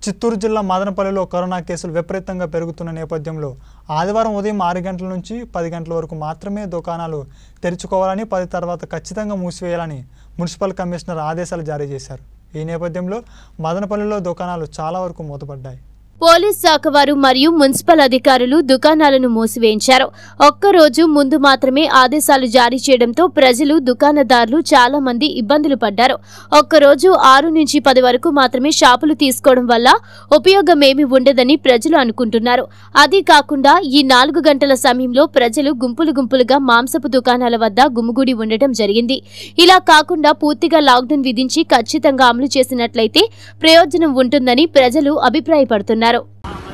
చిత్తూరు జిల్లా మదనపల్లిలో కరోనా కేసులు విపరీతంగా పెరుగుతున్న నేపథ్యంలో ఆదివారం ఉదయం 6 గంటల నుంచి 10 గంటల వరకు మాత్రమే దుకాణాలు తెరుచుకోవాలని 10 తర్వాత ఖచ్చితంగా మూసివేయాలని మున్సిపల్ కమిషనర్ ఆదేశాలు జారీ చేశారు। ఈ నేపథ్యంలో మదనపల్లిలో దుకాణాలు చాలా వరకు మూతపడ్డాయి। పోలీస్ శాఖ వారు మరియు మున్సిపల్ అధికారులు దుకాణాలను మూసివేయించారు। ఒక్క రోజు ముందు మాత్రమే ఆదేశాలు జారీ చేయడంతో ప్రజలు దుకాణదారులు చాలా మంది ఇబ్బందులు పడ్డారు। ఒక్క రోజు 6 నుంచి 10 వరకు మాత్రమే షాపులు తీసుకోవడం వల్ల ఉపయోగమేమీ ఉండదని ప్రజలు అనుకుంటున్నారు। అది కాకుండా ఈ 4 గంటల సమయంలో ప్రజలు గుంపులుగా మాంసపు దుకాణాల వద్ద గుమిగూడి ఉండటం జరిగింది। ఇలా కాకుండా పూర్తిగా లాక్డౌన్ విధించి ఖచ్చితంగా అమలు చేసినట్లయితే ప్రయోజనం ఉంటుందని ప్రజలు అభిప్రాయపడుతున్నారు।